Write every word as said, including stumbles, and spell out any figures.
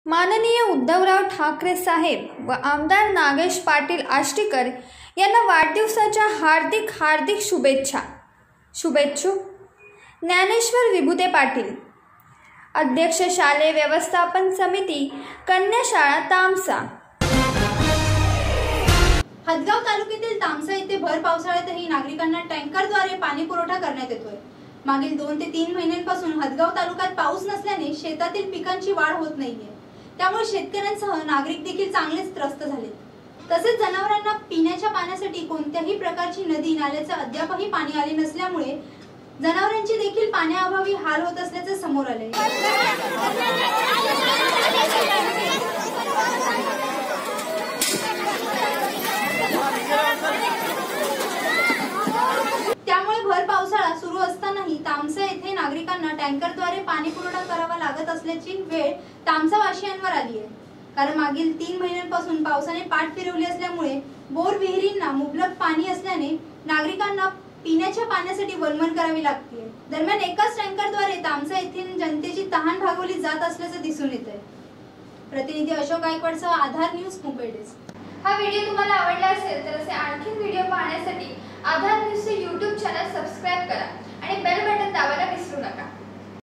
माननीय उद्धवराव ठाकरे साहेब व आमदार नागेश पाटील आष्टीकर यांना वाढदिवसाच्या हार्दिक हार्दिक शुभेच्छा। शुभेच्छुक ज्ञानेश्वर विभूते पाटील, अध्यक्ष शालेय व्यवस्थापन समिती, कन्या शाळा तामसा। हदगाव तालुक्यातील तामसा येथे भर पावसाळ्यातही नागरिकांना टँकरद्वारे पाणी पुरवठा करण्यात येतोय। मागील दोन ते तीन महिन्यांपासून हदगाव तालुक्यात पाऊस नसल्याने शेतातील पिकांची वाढ होत नाहीये, त्यामुळे शेतकऱ्यांसह नागरिक देखील चांगलेच त्रस्त झाले। तसेच जनावरांना पिण्याच्या पाण्यासाठी कोणत्याही प्रकारची नदी नाल्याचे अद्यापही पाणी आले नसल्यामुळे जनावरांची देखील पाण्याअभावी हाल होत असल्याचे समोर आले। त्यामुळे भर पावसाळा सुरू असतानाही तामसा येथे नागरिकांना टँकरद्वारे पाणी पुरवठा करावा लागत असल्याची वेळ तामसावासियांवर आली आहे। कारण मागील तीन महिन्यांपासून पावसाने पाठ फिरवली असल्यामुळे बोर विहिरींना मुबलक पाणी असल्याने नागरिकांना पिण्याच्या पाण्यासाठी वणवण करावी लागते। दरम्यान एकाच टँकरद्वारे तामसा येथील जनतेची तहान भागवली जात असल्याचे दिसून येत आहे। प्रतिनिधी अशोक गायकवाडसह आधार न्यूज मुंबई डेस्क। हा व्हिडिओ तुम्हाला आवडला असेल तर असे आणखी व्हिडिओ पाहण्यासाठी आधार न्यूजचे यूट्यूब चॅनल सबस्क्राइब करा